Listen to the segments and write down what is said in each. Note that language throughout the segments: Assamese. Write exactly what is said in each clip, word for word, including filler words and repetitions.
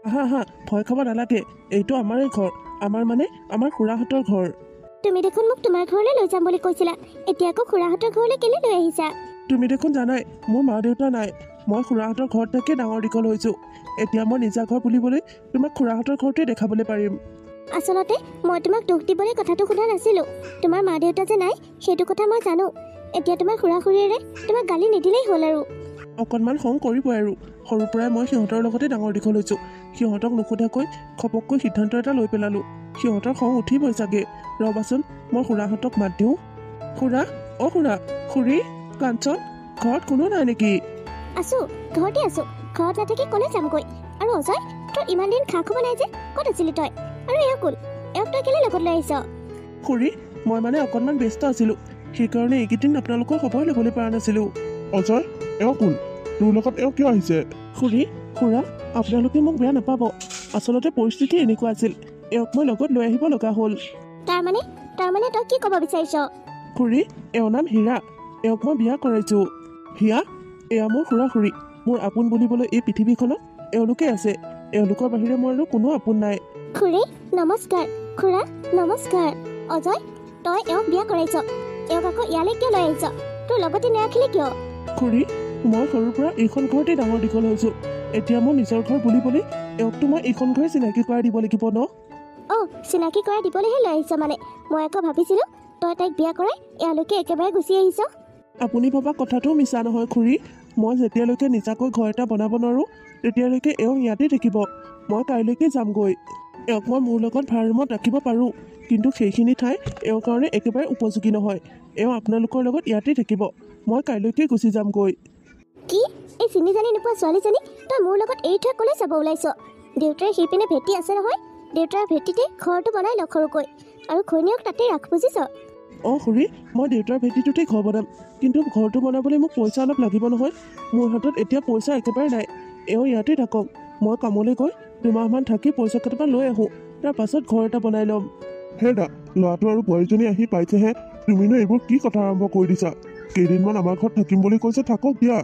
আহা আহা ভয় খাব নালাগে এইটো আমাৰে ঘৰ আমাৰ মানে আমাৰ খুৰাহঁতৰ ঘৰ তুমি দেখোন মোক তোমাৰ ঘৰলৈ লৈ যাম বুলি কৈছিলা এতিয়া আকৌ খুৰাহঁতৰ ঘৰলৈ কেলে লৈ আহিছা তুমি দেখোন জানাই মোৰ মা দেউতা নাই মই খুৰাহঁতৰ ঘৰত থাকি ডাঙৰ দীঘল হৈছোঁ এতিয়া মই নিজা ঘৰ বুলিবলৈ তোমাক খুৰাহঁতৰ ঘৰটোৱে দেখাবলৈ পাৰিম আচলতে মই তোমাক দুখ দিবলৈ কথাটো সোধা নাছিলোঁ তোমাৰ মা দেউতা যে নাই সেইটো কথা মই জানো এতিয়া তোমাৰ খুৰা খুৰীৰে তোমাক গালি নিদিলেই হ'ল আৰু অকণমান খং কৰিবই আৰু সৰুৰ পৰাই মই সিহঁতৰ লগতে ডাঙৰ দীঘল হৈছোঁ সিহঁতক নুসুধাকৈ খপককৈ সিদ্ধান্ত এটা লৈ পেলালোঁ সিহঁতৰ খং উঠিবই চাগে ৰ'বাচোন মই খুৰাহঁতক মাত দিওঁ খুৰা অ' খুৰা খুৰী কাঞ্চন ঘৰত কোনো নাই নেকি আছোঁ ঘৰতে আছোঁ ঘৰত নাথাকি ক'লৈ যামগৈ আৰু অজয় তোৰ ইমান দিন খা খবৰ নাই যে ক'ত আছিলি তই আৰু এয়া কোন এওঁক তই কেলে লগত লৈ আহিছ খুৰী মই মানে অকণমান ব্যস্ত আছিলোঁ সেইকাৰণে এইকেইদিন আপোনালোকৰ খবৰ ল'বলৈ পৰা নাছিলোঁ অজয় এওঁ কোন তোৰ লগত এওঁ কিয় আহিছে খুৰী খুৰা আপোনালোকে মোক বেয়া নাপাব আচলতে পৰিস্থিতি এনেকুৱা আছিল এওঁক মই লগত লৈ আহিব লগা হ'ল তাৰমানে তাৰমানে তই কি ক'ব বিচাৰিছ খুৰী এওঁৰ নাম হীৰা এওঁক মই বিয়া কৰাইছোঁ হিয়া এয়া মোৰ খুৰা খুৰী মোৰ আপোন বুলিবলৈ এই পৃথিৱীখনত এওঁলোকে আছে এওঁলোকৰ বাহিৰে মোৰ আৰু কোনো আপোন নাই খুৰী নমস্কাৰ খুৰা নমস্কাৰ অজয় তই এওঁক বিয়া কৰাইছ এওঁক আকৌ ইয়ালৈ কিয় লৈ আহিছ তোৰ লগতে নাৰাখিলি কিয় খুৰী মই সৰুৰ পৰা এইখন ঘৰতে ডাঙৰ দীঘল হৈছোঁ এতিয়া মোৰ নিজৰ ঘৰ বুলিবলৈ এওঁকতো মই এইখন ঘৰে চিনাকি কৰাই দিব লাগিব ন অঁ চিনাকি কৰাই দিবলৈহে লৈ আহিছ মানে মই আকৌ ভাবিছিলোঁ তই তাইক বিয়া কৰাই ইয়ালৈকে একেবাৰে গুচি আহিছ আপুনি ভবা কথাটোও মিছা নহয় খুৰী মই যেতিয়ালৈকে নিজাকৈ ঘৰ এটা বনাব নোৱাৰোঁ তেতিয়ালৈকে এওঁ ইয়াতে থাকিব মই কাইলৈকে যামগৈ এওঁক মই মোৰ লগত ভাড়া ৰুমত ৰাখিব পাৰোঁ কিন্তু সেইখিনি ঠাই এওঁৰ কাৰণে একেবাৰে উপযোগী নহয় এওঁ আপোনালোকৰ লগত ইয়াতে থাকিব মই কাইলৈকে গুচি যামগৈ কি এই চিনি জানি নোপোৱা ছোৱালীজনী তই মোৰ লগত এৰি থৈ ক'লৈ যাব ওলাইছ দেউতাৰ সিপিনে ভেটি আছে নহয় দেউতাৰ ভেটিতে ঘৰটো বনাই লওক সৰুকৈ আৰু ঘৈণীয়েক তাতে ৰাখ বুজিছ অঁ খুৰী মই দেউতাৰ ভেটিটোতে ঘৰ বনাম কিন্তু ঘৰটো বনাবলৈ মোক পইচা অলপ লাগিব নহয় মোৰ হাতত এতিয়া পইচা একেবাৰে নাই এওঁ ইয়াতে থাকক মই কামলৈ গৈ দুমাহমান থাকি পইচা কেইটামান লৈ আহোঁ তাৰ পাছত ঘৰ এটা বনাই ল'ম হে দা ল'ৰাটো আৰু বোৱাৰীজনী আহি পাইছেহে তুমিনো এইবোৰ কি কথা আৰম্ভ কৰি দিছা কেইদিনমান আমাৰ ঘৰত থাকিম বুলি কৈছে থাকক দিয়া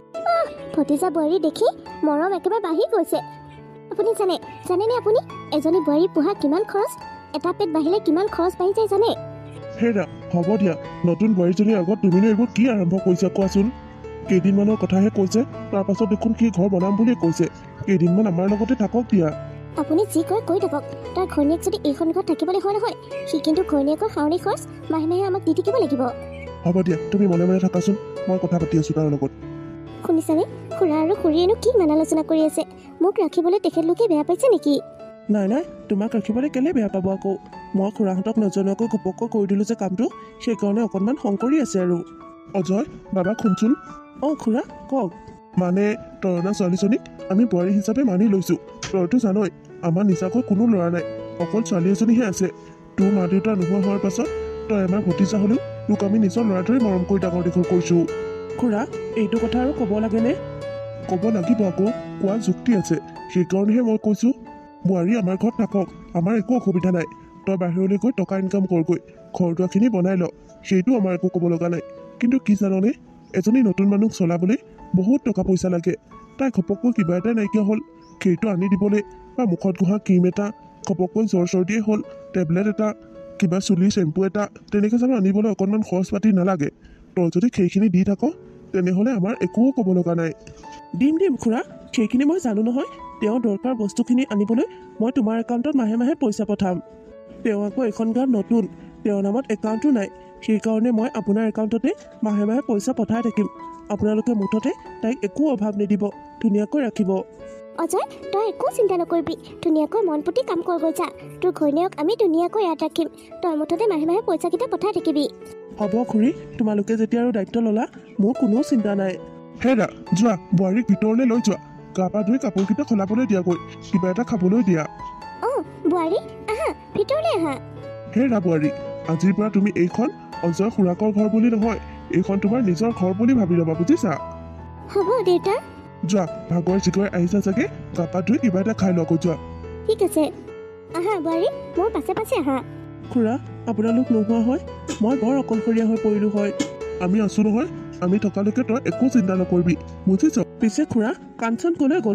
ভতিজা বোৱাৰী দেখি মৰম একেবাৰে বাঢ়ি গৈছে আপুনি জানে জানেনে আপুনি এজনী বোৱাৰী পোহা কিমান খৰচ এটা পেট বাঢ়িলে কিমান খৰচ বাঢ়ি যায় জানে হে দা হ'ব দিয়া নতুন বোৱাৰীজনীৰ আগত তুমিনো এইবোৰ কি আৰম্ভ কৰিছা কোৱাচোন কেইদিনমানৰ কথাহে কৈছে তাৰপাছত দেখোন কি ঘৰ বনাম বুলিয়ে কৈছে কেইদিনমান আমাৰ লগতে থাকক দিয়া আপুনি যি কয় কৈ থাকক তাৰ ঘৈণীয়েক যদি এইখন ঘৰত থাকিবলৈ হয় নহয় সি কিন্তু ঘৈণীয়েকৰ খাৱনি খৰচ মাহে মাহে আমাক দি থাকিব লাগিব হ'ব দিয়া তুমি মনে মনে থাকাচোন মই কথা পাতি আছোঁ তাৰ লগত শুনিছানে খুৰা আৰু খুৰীয়েনো কি ইমান আলোচনা কৰি আছে মোক ৰাখিবলৈ তেখেতলোকে বেয়া পাইছে নেকি নাই নাই তোমাক ৰাখিবলৈ কেলে বেয়া পাব আকৌ মই খুৰাহঁতক নজনোৱাকৈ ঘপককৈ কৰি দিলোঁ যে কামটো সেইকাৰণে অকণমান খং কৰি আছে আৰু অজয় বাবা শুনচোন অঁ খুৰা কওক মানে তৰণা ছোৱালীজনীক আমি বোৱাৰী হিচাপে মানি লৈছোঁ তইতো জানই আমাৰ নিজাকৈ কোনো ল'ৰা নাই অকল ছোৱালী এজনীহে আছে তোৰ মা দেউতা নোহোৱা হোৱাৰ পাছত তই আমাৰ ভতিজা হ'লেও তোক আমি নিজৰ ল'ৰাৰ দৰে মৰম কৰি ডাঙৰ দীঘল কৰিছোঁ খুৰা এইটো কথা আৰু ক'ব লাগেনে ক'ব লাগিব আকৌ কোৱা যুক্তি আছে সেইকাৰণেহে মই কৈছোঁ বোৱাৰী আমাৰ ঘৰত থাকক আমাৰ একো অসুবিধা নাই তই বাহিৰলৈ গৈ টকা ইনকাম কৰগৈ ঘৰ দুৱাৰখিনি বনাই ল সেইটো আমাৰ একো ক'ব লগা নাই কিন্তু কি জাননে এজনী নতুন মানুহ চলাবলৈ বহুত টকা পইচা লাগে তাই ঘপককৈ কিবা এটা নাইকিয়া হ'ল সেইটো আনি দিবলৈ বা মুখত ঘঁহা ক্ৰীম এটা ঘপককৈ জ্বৰ চৰ্দিয়ে হ'ল টেবলেট এটা কিবা চুলিৰ চেম্পু এটা তেনেকৈ জানো আনিবলৈ অকণমান খৰচ পাতি নালাগে তই যদি সেইখিনি দি থাক তেনেহ'লে আমাৰ একো ক'ব লগা নাই দিম দিম খুৰা সেইখিনি মই জানো নহয় তেওঁ দৰকাৰ বস্তুখিনি আনিবলৈ মই তোমাৰ একাউণ্টত মাহে মাহে পইচা পঠাম তেওঁ আকৌ এখন গাঁৱত নতুন তেওঁৰ নামত একাউণ্টো নাই সেইকাৰণে মই আপোনাৰ একাউণ্টতে মাহে মাহে পইচা পঠাই থাকিম আপোনালোকে মুঠতে তাইক একো অভাৱ নিদিব ধুনীয়াকৈ ৰাখিব অজয় তই একো চিন্তা নকৰিবি ধুনীয়াকৈ মন পুতি কাম কৰগৈ যা তোৰ ঘৈণীয়েক আমি ধুনীয়াকৈ ইয়াত ৰাখিম তই মুঠতে মাহে মাহে পইচাকেইটা পঠাই থাকিবি হ'ব খুৰী তোমালোকে যেতিয়া আৰু দায়িত্ব ল'লা মোৰ কোনো চিন্তা নাই হে দা যোৱা বোৱাৰীক ভিতৰলৈ লৈ যোৱা গা পা ধুই কাপোৰকেইটা সলাবলৈ দিয়াগৈ কিবা এটা খাবলৈ দিয়া অঁ বোৱাৰী আহা ভিতৰলৈ আহা হে ৰা বোৱাৰী আজিৰ পৰা তুমি এইখন অজয় খুৰাকৰ ঘৰ বুলি নহয় এইখন তোমাৰ নিজৰ ঘৰ বুলি ভাবি ল'বা বুজিছা হ'ব দেউতা যোৱা ভাগৰ জিগৰ আহিছা চাগে গা পা ধুই কিবা এটা খাই লগ যোৱা ঠিক আছে আহা বোৱাৰী মোৰ পাছে পাছে আহা খুৰা আপোনালোক নোহোৱা হয় মই বৰ অকলশৰীয়া হৈ পৰিলোঁ হয় আমি আছোঁ নহয় আমি থকালৈকে তই একো চিন্তা নকৰিবি বুজিছ পিছে খুৰা কাঞ্চন ক'লৈ গ'লনো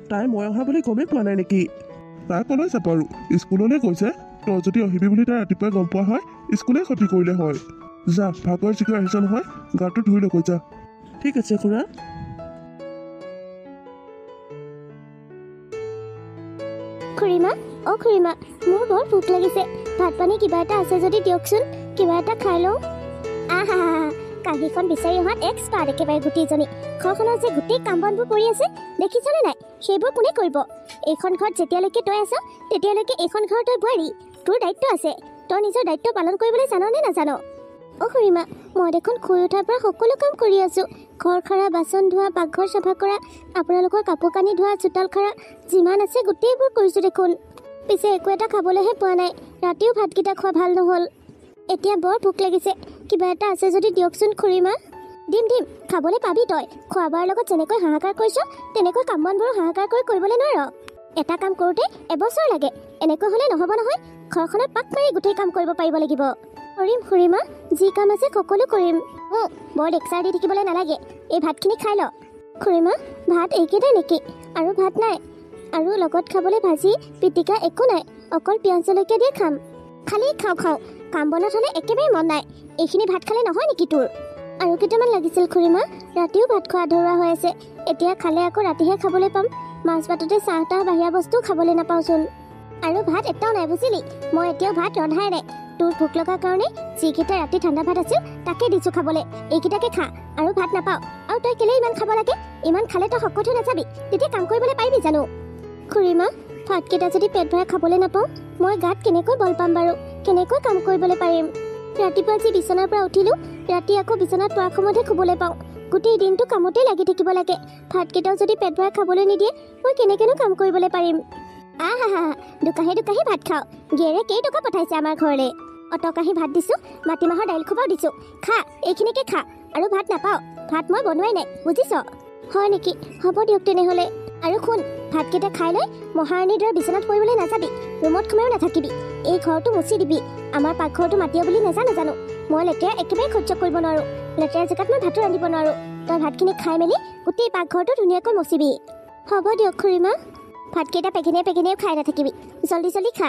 তাই মই অহা বুলি গমেই পোৱা নাই নেকি? তাই ক'লৈ যাব আৰু স্কুললৈ গৈছে। তই যদি আহিবি বুলি তাই ৰাতিপুৱাই গম পোৱা হয় স্কুলেই ক্ষতি কৰিলে হয়। যা ভাগৰ জিগৰ আহিছ নহয়, গাটো ধুই লৈ যা। ঠিক আছে খুৰা। খুৰীমা, অ' খুৰীমা, মোৰ বৰ ভোক লাগিছে। ভাত পানী কিবা এটা আছে যদি দিয়কচোন, কিবা এটা খাই লওঁ। আহা কাঁহীখন বিচাৰি অহাত এক্সপাৰ্ট একেবাৰে গোটেইজনী। ঘৰখনত যে গোটেই কাম বনবোৰ পৰি আছে দেখিছনে নাই? সেইবোৰ কোনে কৰিব? এইখন ঘৰত যেতিয়ালৈকে তই আছ তেতিয়ালৈকে এইখন ঘৰ তই বোৱাৰী। তোৰ দায়িত্ব আছে, তই নিজৰ দায়িত্ব পালন কৰিবলৈ জান নে নাজান? অ' খুৰীমা, মই দেখোন শুই উঠাৰ পৰা সকলো কাম কৰি আছোঁ। ঘৰ সাৰা, বাচন ধোৱা, পাকঘৰ চাফা কৰা, আপোনালোকৰ কাপোৰ কানি ধোৱা, চোতাল সাৰা, যিমান আছে গোটেইবোৰ কৰিছোঁ দেখোন। পিছে একো এটা খাবলৈহে পোৱা নাই। ৰাতিও ভাতকেইটা খোৱা ভাল নহ'ল। এতিয়া বৰ ভোক লাগিছে, কিবা এটা আছে যদি দিয়কচোন খুৰীমা। দিম দিম, খাবলৈ পাবি তই। খোৱা বোৱাৰ লগত যেনেকৈ হাহাকাৰ কৰিছ তেনেকৈ কাম বনবোৰো হাহাকাৰ কৰি কৰিবলৈ নোৱাৰ। এটা কাম কৰোঁতে এবছৰ লাগে, এনেকৈ হ'লে নহ'ব নহয়। ঘৰখনত পাক মাৰি গোটেই কাম কৰিব পাৰিব লাগিব। কৰিম খুৰীমা, যি কাম আছে সকলো কৰিম। অঁ, বৰ লেকচাৰ দি থাকিবলৈ নালাগে। এই ভাতখিনি খাই ল। খুৰীমা, ভাত এইকেইটাই নেকি? আৰু ভাত নাই? আৰু লগত খাবলৈ ভাজি পিটিকা একো নাই? অকল পিঁয়াজ জলকীয়া দিয়ে খাম? খালি খাওঁ খাওঁ, কাম বনাত হ'লে একেবাৰে মন নাই। এইখিনি ভাত খালে নহয় নেকি তোৰ? আৰু কেইটামান লাগিছিল খুৰীমা, ৰাতিও ভাত খোৱা আধৰুৱা হৈ আছে। এতিয়া খালে আকৌ ৰাতিহে খাবলৈ পাম। মাছ ভাততে চাহ তাহ বাহিৰা বস্তুও খাবলৈ নাপাওঁচোন। আৰু ভাত এটাও নাই বুজিলি? মই এতিয়াও ভাত ৰন্ধাই নাই। তোৰ ভোক লগাৰ কাৰণে যিকেইটা ৰাতি ঠাণ্ডা ভাত আছিল তাকে দিছোঁ খাবলৈ। এইকেইটাকে খা, আৰু ভাত নাপাওঁ। আৰু তই কেলেই ইমান খাব লাগে? ইমান খালে তই শকত হৈ নাযাবি, তেতিয়া কাম কৰিবলৈ পাৰিবি জানো? খুৰীমা, ভাতকেইটা যদি পেট ভৰাই খাবলৈ নাপাওঁ মই গাত কেনেকৈ বল পাম বাৰু? কেনেকৈ কাম কৰিবলৈ পাৰিম? ৰাতিপুৱা যি বিচনাৰ পৰা উঠিলোঁ, ৰাতি আকৌ বিচনাত পৰাৰ সময়তহে শুবলৈ পাওঁ। গোটেই দিনটো কামতেই লাগি থাকিব লাগে। ভাতকেইটাও যদি পেট ভৰাই খাবলৈ নিদিয়ে মই কেনেকৈনো কাম কৰিবলৈ পাৰিম? আহা হা দোকাহী দোকাহী ভাত খাওঁ। গিয়েৰে কেইটকা পঠাইছে আমাৰ ঘৰলৈ? অটকাহী ভাত দিছোঁ, মাটিমাহৰ দাইল খোপাও দিছোঁ। খা, এইখিনিকে খা। আৰু ভাত নাপাওঁ, ভাত মই বনোৱাই নাই, বুজিছ? হয় নেকি? হ'ব দিয়ক তেনেহ'লে। আৰু শুন, ভাতকেইটা খাই লৈ মহাৰাণীৰ দৰে বিচনাত পৰিবলৈ নাযাবি। ৰুমত সোমায়ো নাথাকিবি। এই ঘৰটো মুচি দিবি। আমাৰ পাকঘৰটো মাটিয়া বুলি নাজানো জানো? মই লেতেৰা একেবাৰে সহ্য কৰিব নোৱাৰোঁ। লেতেৰা জেগাত মই ভাতো ৰান্ধিব নোৱাৰোঁ। তই ভাতখিনি খাই মেলি গোটেই পাকঘৰটো ধুনীয়াকৈ মচিবি। হ'ব দিয়ক খুৰীমা। ভাতকেইটা পেঘিনিয়ে পেঘিনিয়ে খাই নাথাকিবি, জল্দি জল্দি খা।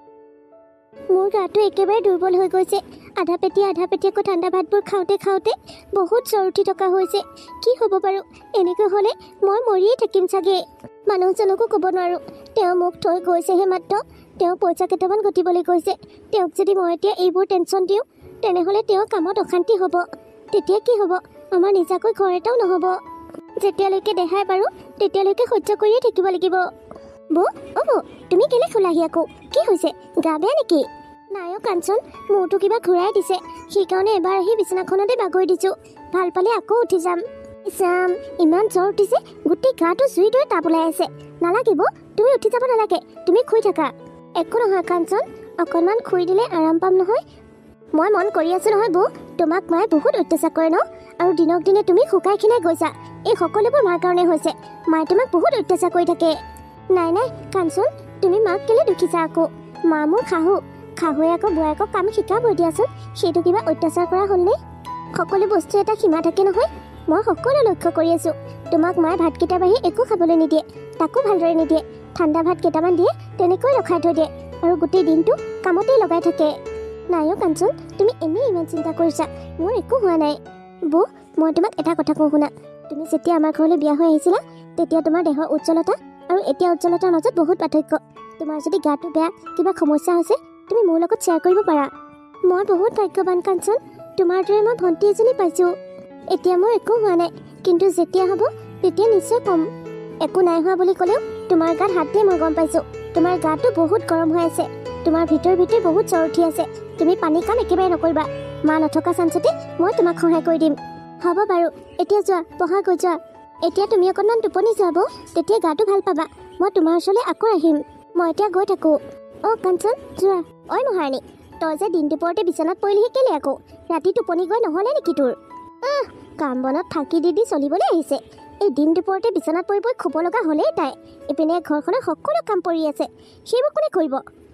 মোৰ গাটো একেবাৰে দুৰ্বল হৈ গৈছে। আধা পেটি আধা পেটিয়াকৈ ঠাণ্ডা ভাতবোৰ খাওঁতে খাওঁতে বহুত জ্বৰ উঠি থকা হৈছে। কি হ'ব বাৰু? এনেকৈ হ'লে মই মৰিয়েই থাকিম চাগে। মানুহজনকো ক'ব নোৱাৰোঁ। তেওঁ মোক থৈ গৈছেহে মাত্ৰ। তেওঁ পইচা কেইটামান ঘটিবলৈ গৈছে। তেওঁক যদি মই এতিয়া এইবোৰ টেনশ্যন দিওঁ তেনেহ'লে তেওঁ কামত অশান্তি হ'ব। তেতিয়া কি হ'ব? আমাৰ নিজাকৈ ঘৰ এটাও নহ'ব। যেতিয়ালৈকে দেখাই বাৰু তেতিয়ালৈকে সহ্য কৰিয়ে থাকিব লাগিব। বৌ, অ' বৌ, তুমি কেলে খোলাহি আকৌ? কি হৈছে? গা বেয়া নেকি? নাই অ' কাঞ্চন, মূৰটো কিবা ঘূৰাই দিছে। সেইকাৰণে এবাৰ আহি বিচনাখনতে বাগৰি দিছোঁ। ভাল পালে আকৌ উঠি যাম। ইছাম, ইমান জ্বৰ উঠিছে, গোটেই গাটো জুইৰ দৰে তাপ ওলাই আছে। নালাগে বৌ, তুমি উঠি যাব নালাগে। তুমি শুই থাকা। একো নহয় কাঞ্চন, অকণমান শুই দিলে আৰাম পাম নহয়। মই মন কৰি আছোঁ নহয় বৌ, তোমাক মায়ে বহুত অত্যাচাৰ কৰে ন? আৰু দিনক দিনে তুমি শুকাই খিনাই গৈছা। এই সকলোবোৰ মাৰ কাৰণে হৈছে। মায়ে তোমাক বহুত অত্যাচাৰ কৰি থাকে। নাই নাই কাঞ্চন, তুমি মাক কেলে দুখিছা আকৌ? মা মোৰ শাহু। শাহুৱে আকৌ বোৱাৰীয়েকক কাম শিকাবই দিয়াচোন। সেইটো কিবা অত্যাচাৰ কৰা হ'লনে? সকলো বস্তু এটা সীমা থাকে নহয়। মই সকলো লক্ষ্য কৰি আছোঁ। তোমাক মায়ে ভাতকেইটা বাঢ়ি একো খাবলৈ নিদিয়ে, তাকো ভালদৰে নিদিয়ে। ঠাণ্ডা ভাত কেইটামান দিয়ে, তেনেকৈ ৰখাই থৈ দিয়ে। আৰু গোটেই দিনটো কামতেই লগাই থাকে। নাই অ' কাঞ্চন, তুমি এনেই ইমান চিন্তা কৰিছা। মোৰ একো হোৱা নাই। বৌ, মই তোমাক এটা কথা কওঁ শুনা। তুমি যেতিয়া আমাৰ ঘৰলৈ বিয়া হৈ আহিছিলা তেতিয়া তোমাৰ দেহৰ উজ্জ্বলতা আৰু এতিয়া উজ্জ্বলতাৰ মাজত বহুত পাৰ্থক্য। তোমাৰ যদি গাটো বেয়া, কিবা সমস্যা হৈছে, তুমি মোৰ লগত শ্বেয়াৰ কৰিব পাৰা। মই বহুত ভাগ্যৱান কাঞ্চন, তোমাৰ দৰে মই ভণ্টি এজনী পাইছোঁ। এতিয়া মোৰ একো হোৱা নাই, কিন্তু যেতিয়া হ'ব তেতিয়া নিশ্চয় ক'ম। একো নাই হোৱা বুলি ক'লেও তোমাৰ গাত হাত দিয়ে মই গম পাইছোঁ। তোমাৰ গাটো বহুত গৰম হৈ আছে। তোমাৰ ভিতৰে ভিতৰে বহুত জ্বৰ উঠি আছে। তুমি পানী কাম একেবাৰে নকৰিবা। মা নথকা চান্সতে মই তোমাক সহায় কৰি দিম। হ'ব বাৰু, এতিয়া যোৱা, পঢ়া গৈ যোৱা। এতিয়া তুমি অকণমান টোপনি যোৱা বৌ, তেতিয়া গাটো ভাল পাবা। মই তোমাৰ ওচৰলৈ আকৌ আহিম। মই এতিয়া গৈ থাকোঁ। অ' কাঞ্চন, যোৱা। ঐ মহাৰাণী, তই যে দিন দুপৰতে বিচনাত পৰিলিহি কেলে আকৌ? ৰাতি টোপনি গৈ নহ'লে নেকি তোৰ? আহ, কাম বনত থাকি দি দি চলিবলৈ আহিছে। এই দিন দুপৰতে বিচনাত পৰি পৰি শুব লগা হ'লেই তাই। ইপিনে ঘৰখনৰ সকলো কাম পৰি আছে, সেইবোৰ কোনে কৰিব?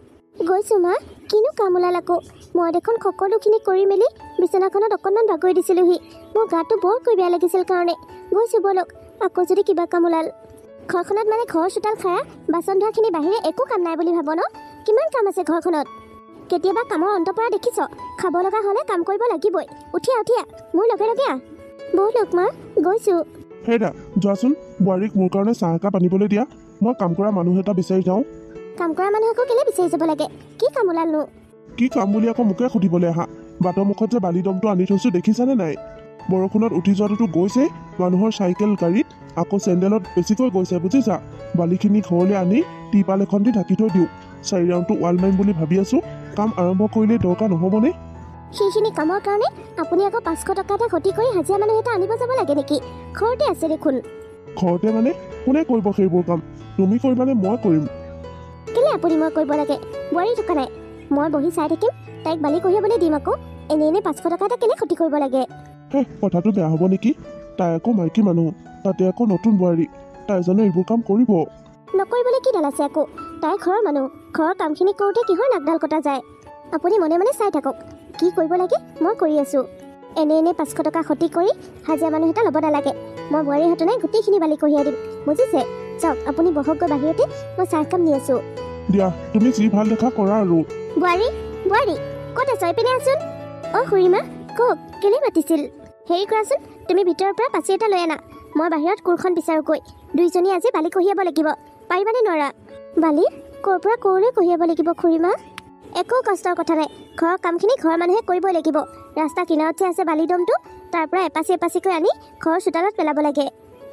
গৈছোঁ মা, কিনো কাম ওলাল আকৌ? মই দেখোন সকলোখিনি কৰি মেলি বিচনাখনত অকণমান বাগৰি দিছিলোঁহি। মোৰ গাটো বৰকৈ বেয়া লাগিছিল কাৰণে। গৈছোঁ ব'লক, আকৌ যদি কিবা কাম ওলাল। ঘৰখনত মানে ঘৰ চোতাল খাৰা বাচন ধোৱাখিনি বাহিৰে একো কাম নাই বুলি ভাব ন? কিমান কাম আছে ঘৰখনত? কেতিয়াবা কামৰ অন্ত পৰা দেখিছ? খাব লগা হ'লে কাম কৰিব লাগিবই। উঠিয়া উঠিয়া মোৰ লগে লগে আহ। বৌ লোকমা গৈছোঁ। হেৰা যোৱাচোন, বোৱাৰীক মোৰ কাৰণে চাহ একাপ আনিবলৈ দিয়া। মই কাম কৰা মানুহ এটা বিচাৰি যাওঁ। কাম কৰা মানুহ আকৌ কেলে বিচাৰি যাব লাগে? কি কাম ওলালনো? কি কাম বুলি আকৌ মোকে সুধিবলৈ আহা? বাটৰ মুখত যে বালি দমটো আনি থৈছোঁ দেখিছানে নাই? বৰষুণত উঠি যোৱাটোতো গৈছে, মানুহৰ চাইকেল গাড়ীত আকৌ চেণ্ডেলত বেছিকৈ গৈছে বুজিছা। বালিখিনি ঘৰলৈ আনি টিপাল এখন দি ঢাকি থৈ দিওঁ। চাৰি ৰাউণ্ডটো ৱাল মাৰিম বুলি ভাবি আছোঁ। কাম আৰম্ভ কৰিলে দৰকাৰ নহ'বনে? সেইখিনি কামৰ কাৰণে আপুনি আকৌ পাঁচশ টকা এটা ক্ষতি কৰি হাজিৰা মানুহ এটা আনিব যাব লাগে নেকি? ঘৰতে আছে দেখোন। ঘৰতে মানে কোনে কৰিব সেইবোৰ কাম? তুমি কৰিবানে মই কৰিম? কেলে আপুনি মই কৰিব লাগে? বোৱাৰী থকা নাই, মই বহি চাই থাকিম, তাইক বালি কঢ়িয়াবলৈ দিম আকৌ। এনে এনে পাঁচশ টকা এটা কেলে ক্ষতি কৰিব লাগে? হে কথাটো বেয়া হ'ব নেকি? তাই আকৌ মাইকী মানুহ, তাতে আকৌ নতুন বোৱাৰী, তাই জানো এইবোৰ কাম কৰিব? নকৰিবলৈ কি ডাল আছে আকৌ? তাই ঘৰৰ মানুহ, ঘৰৰ কামখিনি কৰোঁতে কিহৰ নাকডাল কটা যায়? আপুনি মনে মনে চাই থাকক, কি কৰিব লাগে মই কৰি আছোঁ। এনে এনে পাঁচশ টকা ক্ষতি কৰি হাজিৰা মানুহ এটা ল'ব নালাগে। মই বোৱাৰীৰ হাতনে গোটেইখিনি বালি কঢ়িয়াই দিম, বুজিছে? যাওক আপুনি বহকগৈ বাহিৰতে, মই চাহ কাম নি আছোঁ। দিয়া তুমি যি ভাল দেখা কৰা আৰু। বোৱাৰী বোৱাৰী ক'ত আছ? এইপিনে আছোন। অঁ খুৰীমা কওক, কেলে মাতিছিল? হেৰি কৰাচোন, তুমি ভিতৰৰ পৰা পাচি এটা লৈ আনা, মই বাহিৰত কোৰখন বিচাৰোঁগৈ। দুইজনী আজি বালি কঢ়িয়াব লাগিব, পাৰিবানে নোৱাৰা? বালি ক'ৰ পৰা ক'ৰলৈ কঢ়িয়াব লাগিব খুৰীমা? একো কষ্টৰ কথা নাই, ঘৰৰ কামখিনি ঘৰৰ মানুহে কৰিবই লাগিব। ৰাস্তা কিনাৰত যে আছে বালি দমটো, তাৰ পৰা এপাচি এপাচিকৈ আনি ঘৰৰ চোতালত পেলাব লাগে।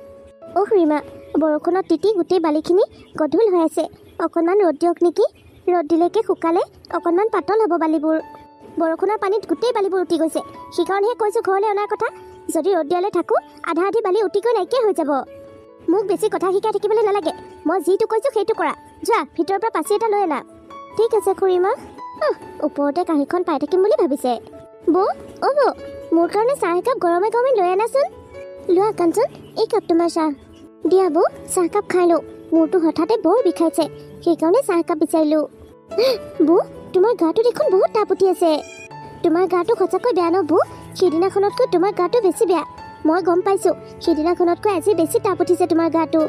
অ' খুৰীমা, বৰষুণত তিতি গোটেই বালিখিনি গধুল হৈ আছে, অকণমান ৰ'দ দিয়ক নেকি? ৰ'দ দিলেকে শুকালে অকণমান পাতল হ'ব বালিবোৰ। বৰষুণৰ পানীত গোটেই বালিবোৰ উটি গৈছে, সেইকাৰণেহে কৈছোঁ ঘৰলৈ অনাৰ কথা। যদি ৰ'দ দিয়ালৈ থাকোঁ, আধা আধি বালি উটিকৈ নাইকিয়া হৈ যাব। মোক বেছি কথা শিকাই থাকিবলৈ নালাগে, মই যিটো কৈছোঁ সেইটো কৰা। যোৱা ভিতৰৰ পৰা পাচি এটা লৈ আনা। ঠিক আছে খুৰীমা। ওপৰতে কাঁহীখন পাই থাকিম বুলি ভাবিছে। বৌ অ' বৌ, মোৰ কাৰণে চাহ একাপ গৰমে গৰমে লৈ আনাচোন। লোৱা কাঞ্চন, এই কাপ তোমাৰ চাহ। দিয়া বৌ, চাহকাপ খাই লওঁ, মূৰটো হঠাতে বৰ বিষাইছে, সেইকাৰণে চাহ একাপ বিচাৰিলোঁ। বৌ তোমাৰ গাটো দেখোন বহুত তাপ উঠি আছে। তোমাৰ গাটো সঁচাকৈ বেয়া ন বৌ? সেইদিনাখনতকৈ তোমাৰ গাটো বেছি বেয়া, মই গম পাইছোঁ। সেইদিনাখনতকৈ আজি বেছি তাপ উঠিছে তোমাৰ গাটো।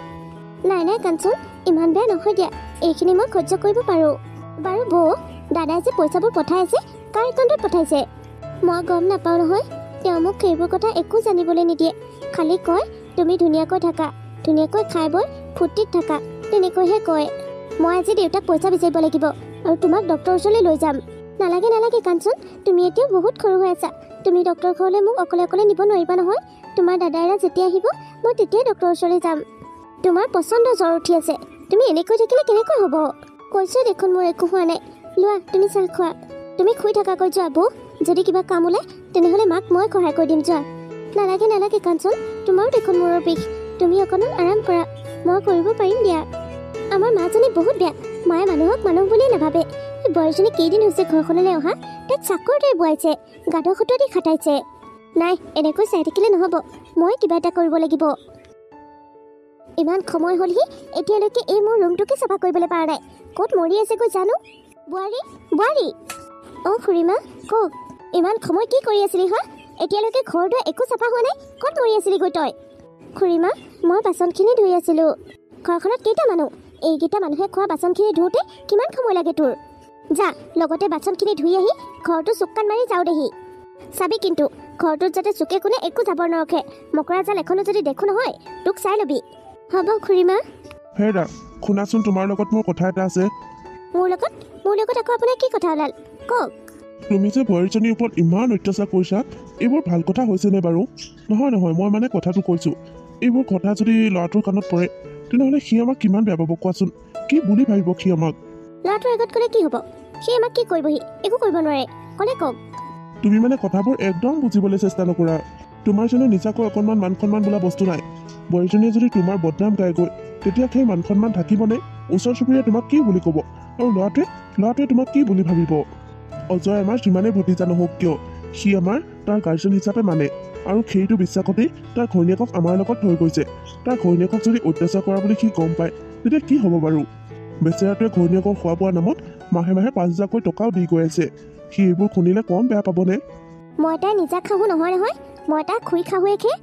নাই নাই কাঞ্চন, ইমান বেয়া নহয় দিয়া, এইখিনি মই সহ্য কৰিব পাৰোঁ। বাৰু বৌ, দাদাই যে পইচাবোৰ পঠাই আছে, কাৰ একাউণ্টত পঠাইছে? মই গম নাপাওঁ নহয়, তেওঁ মোক সেইবোৰ কথা একো জানিবলৈ নিদিয়ে। খালি কয় তুমি ধুনীয়াকৈ থাকা, ধুনীয়াকৈ খাই বৈ ফূৰ্তিত থাকা, তেনেকৈহে কয়। মই আজি দেউতাক পইচা বিচাৰিব লাগিব আৰু তোমাক ডক্টৰৰ ওচৰলৈ লৈ যাম। নালাগে নালাগে কাঞ্চন, তুমি এতিয়াও বহুত সৰু হৈ আছা, তুমি ডক্টৰৰ ঘৰলৈ মোক অকলে অকলে নিব নোৱাৰিবা নহয়। তোমাৰ দাদাইৰা যেতিয়া আহিব, মই তেতিয়াই ডক্টৰৰ ওচৰলৈ যাম। তোমাৰ পচন্দ জ্বৰ উঠি আছে, তুমি এনেকৈ থাকিলে কেনেকৈ হ'ব? কৈছোঁ দেখোন মোৰ একো হোৱা নাই। লোৱা তুমি চাহ খোৱা, তুমি শুই থাকাকৈ যোৱা বৌ। যদি কিবা কাম ওলায় তেনেহ'লে মাক মই সহায় কৰি দিম, যোৱা। নালাগে নালাগে কাঞ্চন, তোমাৰো দেখোন মূৰৰ বিষ, তুমি অকণমান আৰাম কৰা, মই কৰিব পাৰিম দিয়া। আমাৰ মাজনী বহুত বেয়া, মায়ে মানুহক মানুহ বুলিয়েই নাভাবে। এই বোৱাৰীজনী কেইদিন হৈছে ঘৰখনলৈ অহা, তাইক চাকৰ দৰে বোৱাইছে, গাধ খুটো দি খাটাইছে। নাই, এনেকৈ চাই থাকিলে নহ'ব, মই কিবা এটা কৰিব লাগিব। ইমান সময় হ'লহি, এতিয়ালৈকে এই মোৰ ৰুমটোকে চাফা কৰিবলৈ পৰা নাই, ক'ত মৰি আছেগৈ জানো? বোৱাৰী বোৱাৰী অঁ খুৰীমা কওক, ইমান সময় কি কৰি আছিলি হা? এতিয়ালৈকে ঘৰ দুৱাৰ একো চাফা হোৱা নাই, ক'ত মৰি আছিলিগৈ তই? খুৰীমা, মই বাচনখিনি ধুই আছিলোঁ। ঘৰখনত কেইটা মানুহ? এইকেইটা মানুহে খোৱা বাচনখিনি ধুওঁতে কিমান সময় লাগে তোৰ? যা, লগতে বাচনখিনি ধুই আহি ঘৰটো চুকান মাৰি যাওঁ দেহি। চাবি কিন্তু, ঘৰটোত যাতে চুকে কোণে একো জাবৰ নৰখে, মকৰা জাল এখনো যদি দেখোঁ নহয়, তোক চাই ল'বি। হ'ব খুৰীমা। হেৰা শুনাচোন, তোমাৰ লগত মোৰ কথা এটা আছে। মোৰ লগত মোৰ লগত আকৌ আপোনাৰ কি কথা ওলাল? কওক। তুমি যে বোৱাৰীজনীৰ ওপৰত ইমান অত্যাচাৰ কৰিছা, এইবোৰ ভাল কথা হৈছেনে বাৰু? নহয় নহয়, মই মানে কথাটো কৈছোঁ, এইবোৰ কথা যদি ল'ৰাটোৰ কাণত পৰে, তেনেহ'লে সি আমাক কিমান বেয়া পাব কোৱাচোন? কি বুলি ভাবিব সি আমাক? ল'ৰাটোৰ আগত ক'লে কি হ'ব? সি আমাক কি কৰিবহি? একো কৰিব নোৱাৰে, ক'লে কওক। তুমি মানে কথাবোৰ একদম বুজিবলৈ চেষ্টা নকৰা। তোমাৰ যেনে নিজাকৈ অকণমান মান সন্মান বোলা বস্তু নাই। বোৱাৰীজনীয়ে যদি তোমাৰ বদনাম গায়গৈ, তেতিয়া সেই মান সন্মান থাকিবনে? ওচৰ চুবুৰীয়াই তোমাক কি বুলি ক'ব? আৰু ল'ৰাটোৱে ল'ৰাটোৱে তোমাক কি বুলি ভাবিব? অজয় আমাৰ যিমানেই ভতিজা নহওক কিয়, সি আমাৰ তাৰ গাৰ্জেন হিচাপে মানে, আৰু সেইটো বিশ্বাসতেই তাৰ ঘৈণীয়েকক আমাৰ লগত থৈ গৈছে। তাৰ ঘৈণীয়েকক যদি অত্যাচাৰ কৰা বুলি সি গম পায়, তেতিয়া কি হ'ব বাৰু? বেচেৰাটোৱে ঘৈণীয়েকৰ খোৱা বোৱা নামত মাহে মাহে পাঁচ হাজাৰকৈ টকাও দি গৈ আছে। সি এইবোৰ শুনিলে কম বেয়া পাবনে? মই তাই নিজা খাহু নহয় নহয়, মই তাই খুৰী খাহুৱেকহে।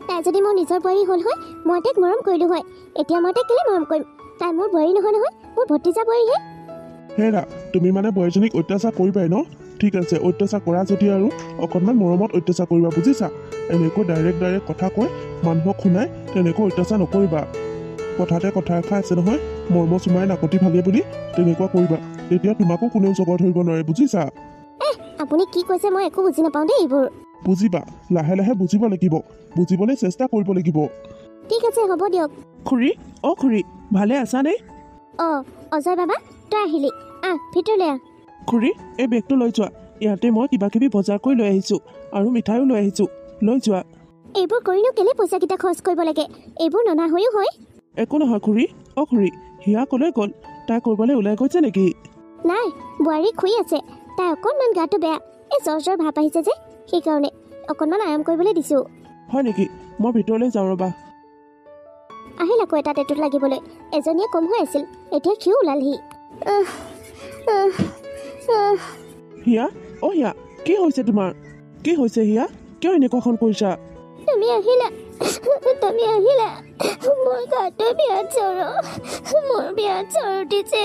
তাই যদি মোৰ নিজৰ বোৱাৰী হ'ল হয় মই তাইক মৰম কৰিলোঁ হয়। এতিয়া মই তাইক কেলে মৰম কৰিম? তাই মোৰ বোৱাৰী নহয় নহয়, মোৰ ভতিজা বোৱাৰীহে। হেৰা, তুমি মানে বোৱাৰীজনীক অত্যাচাৰ কৰিবাই ন? ঠিক আছে, অত্যাচাৰ কৰা যদি আৰু অকণমান মৰমত অত্যাচাৰ কৰিবা, বুজিছা? এনেকৈ ডাইৰেক্ট ডাইৰেক্ট কথা কৈ মানুহক শুনাই তেনেকৈ অত্যাচাৰ নকৰিবা। কথাতে কথা এষাৰ আছে নহয়, মৰ্ম চুমাই নাকতি ভাগে বুলি, তেনেকুৱা কৰিবা। তেতিয়া তোমাকো কোনেও জগৰ ধৰিব নোৱাৰে, বুজিছা? এহ, আপুনি কি কৈছে মই একো বুজি নাপাওঁ দেই এইবোৰ। বুজিবা, লাহে লাহে বুজিব লাগিব, বুজিবলৈ চেষ্টা কৰিব লাগিব। ঠিক আছে, হ'ব দিয়ক। খুৰী, অ' খুৰী, ভালে আছানে? অঁ, অজয় বাবা তই আহিলি, আহ ভিতৰলৈ আহ। খুৰী, এই বেগটো লৈ যোৱা। ইয়াতে মই কিবা কিবি বজাৰ কৰি লৈ আহিছোঁ আৰু মিঠাইও লৈ আহিছোঁ, লৈ যোৱা। এইবোৰ কৰিনো কেলে পইচাকেইটা খৰচ কৰিব লাগে? এইবোৰ ননা হৈও হয়। একো নহয় খুৰী। অ' খুৰী, হিয়া ক'লৈ গ'ল? তাই ক'ৰবালৈ ওলাই গৈছে নেকি? নাই, বোৱাৰী শুই আছে। তাই অকণমান গাটো বেয়া, এই জ্বৰ জ্বৰ ভাপ আহিছে যে, সেইকাৰণে অকণমান আৰাম কৰিবলৈ দিছোঁ। হয় নেকি? মই ভিতৰলৈ যাওঁ ৰ'বা। আহিল আকৌ এটা টেটুত লাগিবলৈ। এজনীয়ে কম হৈ আছিল, এতিয়া সিও ওলালহি। আহ, আহ, আহ। হিয়া, অ' হিয়া, কি হৈছে তোমাৰ? কি হৈছে হিয়া? কিয় এনেকুৱাখন কৰিছা? তুমি আহিলা, তুমি আহিলা। মোৰ গাটো বিৰাট জ্বৰ, মোৰ বিৰাট জ্বৰ উঠিছে।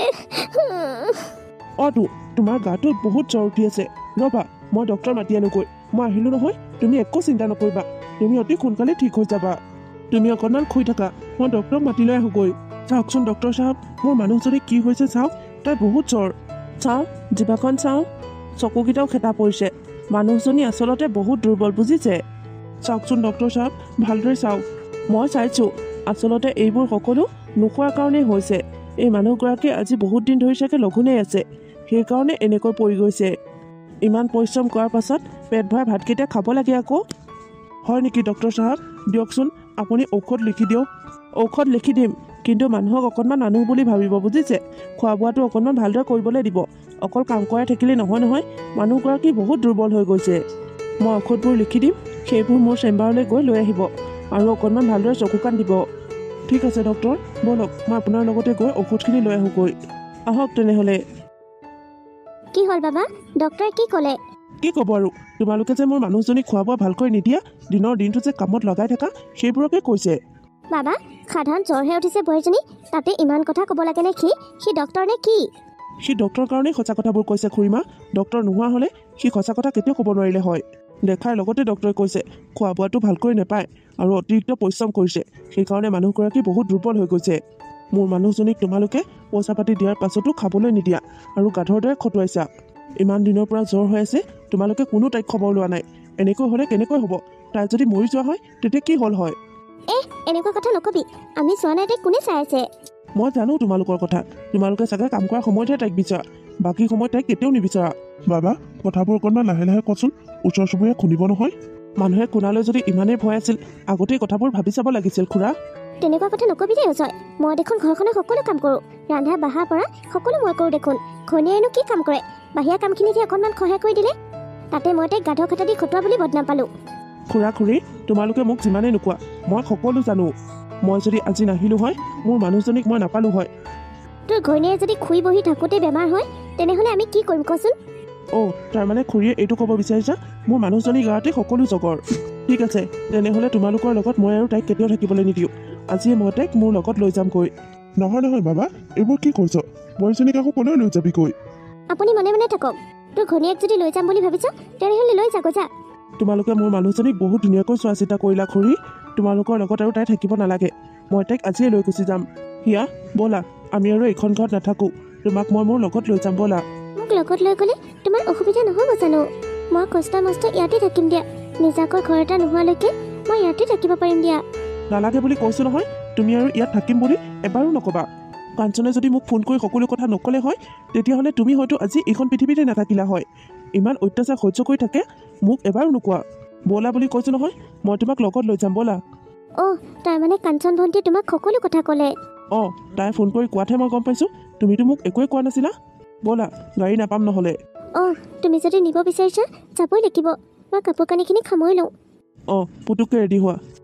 অ' তো, তোমাৰ গাটোত বহুত জ্বৰ উঠি আছে। ৰ'বা, মই ডক্তৰ মাতি আনোগৈ। মই আহিলোঁ নহয়, তুমি একো চিন্তা নকৰিবা। তুমি অতি সোনকালে ঠিক হৈ যাবা। তুমি অকণমান শুই থাকা, মই ডক্তৰক মাতি লৈ আহোঁগৈ। চাওকচোন ডক্তৰ চাহাব, মোৰ মানুহজনীক কি হৈছে চাওক। তাই বহুত জ্বৰ। চাওঁ, জিভাখন চাওঁ, চকুকেইটাও খেতা পৰিছে। মানুহজনী আচলতে বহুত দুৰ্বল, বুজিছে? চাওকচোন ডক্তৰ চাহাব, ভালদৰে চাওক। মই চাইছোঁ, আচলতে এইবোৰ সকলো নোখোৱাৰ কাৰণেই হৈছে। এই মানুহগৰাকী আজি বহুত দিন ধৰি চাগে লঘোণেই আছে, সেইকাৰণে এনেকৈ পৰি গৈছে। ইমান পৰিশ্ৰম কৰাৰ পাছত পেট ভৰাই ভাতকেইটা খাব লাগে আকৌ। হয় নেকি ডক্তৰ চাহাব? দিয়কচোন, আপুনি ঔষধ লিখি দিয়ক। ঔষধ লিখি দিম, কিন্তু মানুহক অকণমান মানুহ বুলি ভাবিব, বুজিছে? খোৱা বোৱাটো অকণমান ভালদৰে কৰিবলৈ দিব। অকল কাম কৰাই থাকিলে নহয় নহয়, মানুহগৰাকী বহুত দুৰ্বল হৈ গৈছে। মই ঔষধবোৰ লিখি দিম, সেইবোৰ মোৰ চেম্বাৰলৈ গৈ লৈ আহিব আৰু অকণমান ভালদৰে চকু কাণ দিব। ঠিক আছে ডক্তৰ, ব'লক মই আপোনাৰ লগতে গৈ ঔষধখিনি লৈ আহোঁগৈ। আহক তেনেহ'লে। কি হ'ল বাবা? ডক্তৰে কি ক'লে? কি ক'ব আৰু, তোমালোকে যে মোৰ মানুহজনীক খোৱা বোৱা ভালকৈ নিদিয়া, দিনৰ দিনটো যে কামত লগাই থাকা, সেইবোৰকে কৈছে। বাবা, সাধাৰণ জ্বৰহে উঠিছে বোৱাৰীজনী, তাতে ইমান কথা ক'ব লাগে নে? সি সি ডক্তৰ নে কি? সি ডক্তৰৰ কাৰণেই সঁচা কথাবোৰ কৈছে খুৰীমা। ডক্তৰ নোহোৱা হ'লে সি সঁচা কথা কেতিয়াও ক'ব নোৱাৰিলে হয়। দেখাৰ লগতে ডক্তৰে কৈছে খোৱা বোৱাটো ভালকৈ নাপায় আৰু অতিৰিক্ত পৰিশ্ৰম কৰিছে, সেইকাৰণে মানুহগৰাকী বহুত দুৰ্বল হৈ গৈছে। মোৰ মানুহজনীক তোমালোকে পইচা পাতি দিয়াৰ পাছতো খাবলৈ নিদিয়া আৰু গাধৰ দৰে খটুৱাইছা। ইমান দিনৰ পৰা জ্বৰ হৈ আছে, তোমালোকে কোনো তাইক খবৰ লোৱা নাই। এনেকৈ হ'লে কেনেকৈ হ'ব? তাই যদি মৰি যোৱা হয় তেতিয়া কি হ'ল হয়? এহ, এনেকুৱা কথা নকবি। আমি চোৱা নাই তাইক কোনে চাই আছে? মই জানো তোমালোকৰ কথা। তোমালোকে চাগে কাম কৰাৰ সময়তহে তাইক বিচৰা, বাকী সময়ত তাইক কেতিয়াও নিবিচাৰা। বাবা, কথাবোৰ অকণমান লাহে লাহে কচোন, ওচৰ চুবুৰীয়া শুনিব নহয়। মানুহে শুনালৈ যদি ইমানেই ভয় আছিল, আগতেই কথাবোৰ ভাবি চাব লাগিছিল খুৰা। তেনেকুৱা কথা নকবি দেই অজয়। মই দেখোন ঘৰখনৰ সকলো কাম কৰোঁ, ৰন্ধা বঢ়াৰ পৰা সকলো মই কৰোঁ দেখোন। ঘৈণীয়েনো কি কাম কৰে? বাহিৰা কামখিনিতহে অকণমান সহায় কৰি দিলে, তাতে মই তাইক গাধ খাটা দি খটুৱা বুলি বদনাম পালোঁ। খুৰা খুৰী, তোমালোকে মোক যিমানেই নোকোৱা, মই সকলো জানো। মই যদি আজি নাহিলোঁ হয়, মোৰ মানুহজনীক মই নাপালোঁ হয়। তোৰ ঘৈণীয়ে যদি শুই বহি থাকোঁতে বেমাৰ হয়, তেনেহ'লে আমি কি কৰিম কচোন? অ', তাৰমানে খুৰীয়ে এইটো ক'ব বিচাৰিছা মোৰ মানুহজনীৰ গাতে সকলো জগৰ। ঠিক আছে, তেনেহ'লে তোমালোকৰ লগত মই আৰু তাইক কেতিয়াও থাকিবলৈ নিদিওঁ। আজিয়ে মই তাইক মোৰ লগত লৈ যামগৈ। নহয় নহয় বাবা, এইবোৰ কি কৰিছ? বোৱাৰীজনীক আকৌ ক'লৈ লৈ যাবিগৈ? আপুনি মনে মনে থাকক। তোৰ ঘৈণীয়েক যদি লৈ যাম বুলি ভাবিছ, তেনেহ'লে লৈ যাগৈ যা। তোমালোকে মোৰ মানুহজনীক বহুত ধুনীয়াকৈ চোৱা চিতা কৰিলা খুৰী। তোমালোকৰ লগত আৰু তাই থাকিব নালাগে। মই তাইক আজিয়ে লৈ গুচি যাম। হিয়া, ব'লা, আমি আৰু এইখন ঘৰত নাথাকোঁ। তোমাক মই মোৰ লগত লৈ যাম, ব'লা। মোক লগত লৈ গ'লে তোমাৰ অসুবিধা নহ'ব জানো? মই কষ্ট মষ্ট ইয়াতে থাকিম দিয়া। নিজাকৈ ঘৰ এটা নোহোৱালৈকে মই ইয়াতে থাকিব পাৰিম দিয়া। নালাগে বুলি কৈছোঁ নহয়, তুমি আৰু ইয়াত থাকিম বুলি এবাৰো নক'বা। কাঞ্চনে যদি মোক ফোন কৰি সকলো কথা নক'লে হয়, তেতিয়াহ'লে তুমি হয়তো আজি এইখন পৃথিৱীতে নাথাকিলা হয়। ইমান অত্যাচাৰ সহ্য কৰি থাকে, মোক এবাৰো নোকোৱা। ব'লা বুলি কৈছোঁ নহয়, মই তোমাক লগত লৈ যাম, ব'লা। অ', তাৰমানে কাঞ্চন ভণ্টিয়ে তোমাক সকলো কথা ক'লে? অঁ, তাই ফোন কৰি কোৱাতহে মই গম পাইছোঁ। তুমিতো মোক একোৱে কোৱা নাছিলা। ব'লা, গাড়ী নাপাম নহ'লে। অঁ, তুমি যদি নিব বিচাৰিছা যাবই লাগিব। মই কাপোৰ কানিখিনি সামৰি লওঁ। অঁ, পুতুককৈ ৰেডি হোৱা।